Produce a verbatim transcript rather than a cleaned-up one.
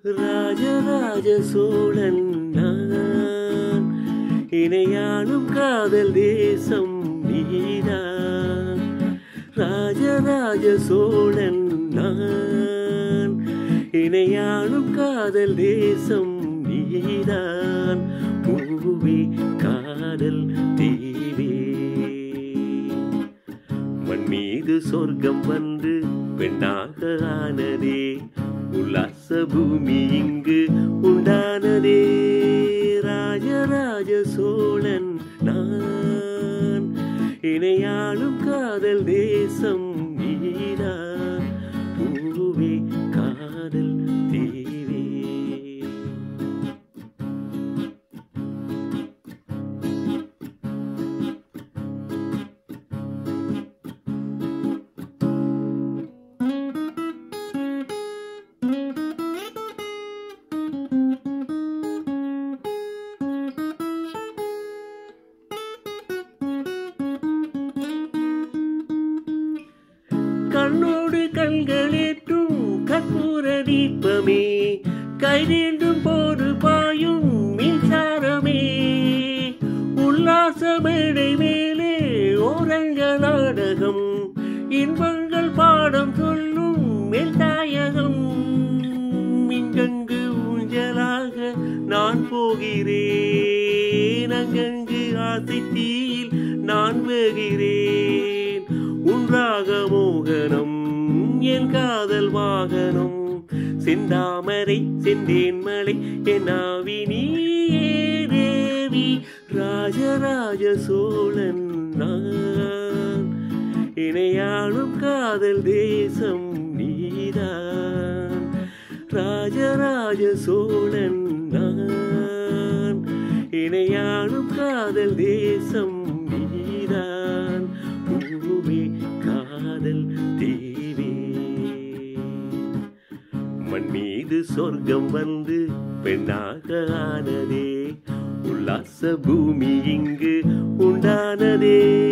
ராஜராஜ சோழன் நான், இணையாளும் காதல் தேசம் நீதான். ராஜராஜ சோழன் நான், இணையாளும் காதல் தேசம் நீதான். பூவே காதல் தீவே, மண் மீது சொர்க்கம் வந்து பெண்ணாக ஆனதே, உல்லாச பூமி இங்கு உண்டானதே. ராஜராஜ சோழன் நான், இணையாளும் காதல் தேசம் நீதான். பூவே காதல் தீவே. கண்ணோடு கண்களேற்றும் கற்பூர தீபமே, கைதீண்டும் போது பாயும் மின்சாரமே. உல்லாச மேடை மேலே ஓரங்க நாடகம், இன்பங்கள் பாடம் சொல்லும் என் தாயகம். இங்கங்கு ஊஞ்சலாக நான் போகிறேன், அங்கங்கு ஆசை தீயில் நான் வேகிறேன். உன்றாக மோகனம் என் காதல் வாகனம், செந்தாமரை செந்தேன் மலை என் ஆவி நீயே தேவி. ராஜராஜ சோழன் நான், இணையாளும் காதல் தேசம் நீதான். ராஜராஜ சோழன் நான், இணையாளும் காதல் தேசம் நீதான். பூவே காதல் தீவே, மண் மீது சொர்க்கம் வந்து பெண்ணாக ஆனதே, உல்லாச பூமி இங்கு உண்டானதே.